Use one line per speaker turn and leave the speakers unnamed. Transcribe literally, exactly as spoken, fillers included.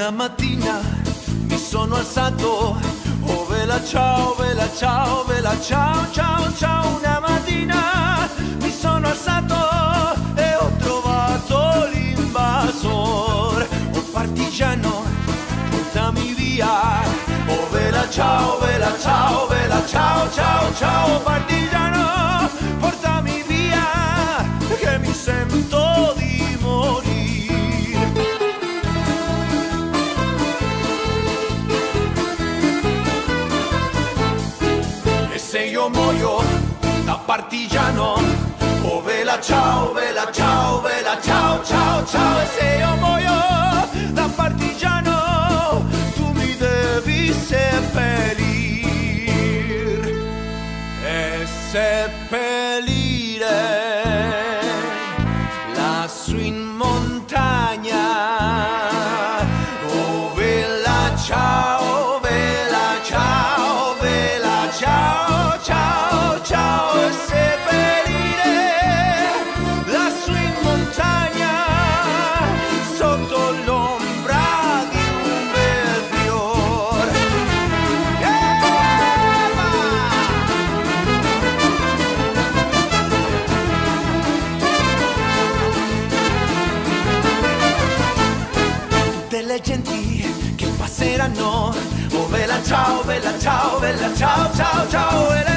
Una mattina mi sono alzato, oh vela ciao, vela ciao, vela ciao, ciao, ciao. Una mattina mi sono alzato e ho trovato l'invasor. Oh partigiano, portami via, oh vela ciao, vela ciao, vela ciao, ciao, ciao. Partigiano, portami via, che mi sento di morire. E se io muoio da partigiano, oh vela ciao, vela ciao, vela ciao, ciao, ciao. E se io muoio da partigiano, tu mi devi seppellir e seppellire lassù in montagna. Oh vela ciao, vela ciao, vela ciao, ciao, ciao. E seppellire lassù in montagna sotto l'ombra di un bel fior. Tutte le genti che passeranno, oh vela ciao, vela ciao, vela ciao, ciao, ciao. E le